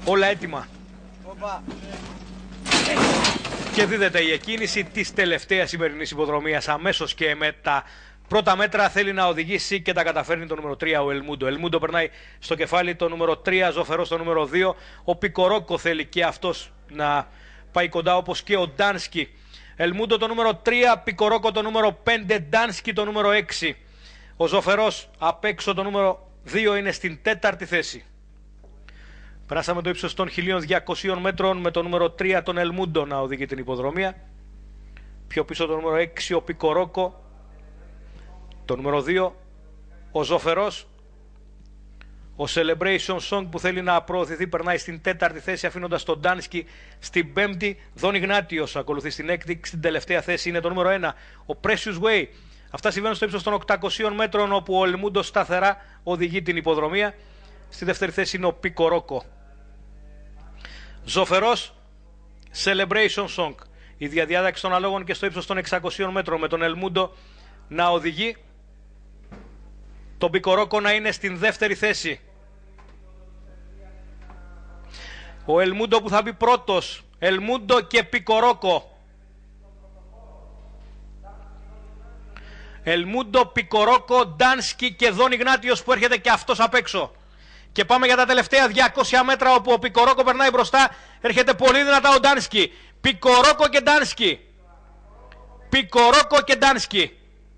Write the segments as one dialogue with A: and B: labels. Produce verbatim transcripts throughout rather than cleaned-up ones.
A: Όλα έτοιμα.
B: Οπα.
A: Και δίδεται η εκκίνηση της τελευταίας σημερινής υποδρομίας. Αμέσως και με τα πρώτα μέτρα θέλει να οδηγήσει και τα καταφέρνει το νούμερο τρία ο Ελμούντο. Ελμούντο περνάει στο κεφάλι το νούμερο τρία, Ζωφερός το νούμερο δύο. Ο Πικορόκο θέλει και αυτός να πάει κοντά, όπως και ο Ντάνσκι. Ελμούντο το νούμερο τρία, Πικορόκο το νούμερο πέντε, Ντάνσκι το νούμερο έξι. Ο Ζωφερός απ' έξω το νούμερο δύο είναι στην τέταρτη θέση. Περάσαμε το ύψος των χίλια διακοσίων μέτρων με το νούμερο τρία τον Ελμούντο να οδηγεί την υποδρομία. Πιο πίσω το νούμερο έξι ο Πικορόκο. Το νούμερο δύο ο Ζωφερός. Ο Celebration Song που θέλει να προωθηθεί περνάει στην τέταρτη θέση, αφήνοντας τον Ντάνσκι στην πέμπτη. Δον Ιγνάτιος ακολουθεί στην έκτη. Στην τελευταία θέση είναι το νούμερο ένα ο Precious Way. Αυτά συμβαίνουν στο ύψος των οκτακοσίων μέτρων, όπου ο Ελμούντο σταθερά οδηγεί την υποδρομία. Στη δεύτερη θέση είναι ο Πικορόκο. Ζωφερός, Celebration Song. Η διαδιάταξη των αλόγων και στο ύψος των εξακοσίων μέτρων, με τον Ελμούντο να οδηγεί, τον Πικορόκο να είναι στην δεύτερη θέση. Ο Ελμούντο που θα μπει πρώτος. Ελμούντο και Πικορόκο. Ελμούντο, Πικορόκο, Ντάνσκι και Δον Ιγνάτιος που έρχεται και αυτός απ' έξω. Και πάμε για τα τελευταία διακόσια μέτρα, όπου ο Πικορόκο περνάει μπροστά. Έρχεται πολύ δυνατά ο Ντάνσκι. Πικορόκο και Ντάνσκι. Πικορόκο και Ντάνσκι.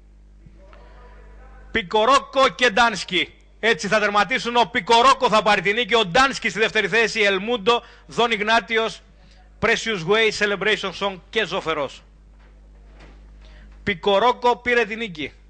A: Πικορόκο και Ντάνσκι. Έτσι θα τερματίσουν. Ο Πικορόκο θα πάρει την νίκη. Ο Ντάνσκι στη δεύτερη θέση. Ελμούντο, Δον Ιγνάτιος, Precious Way, Celebration Song και Ζωφερός. Πικορόκο πήρε την νίκη.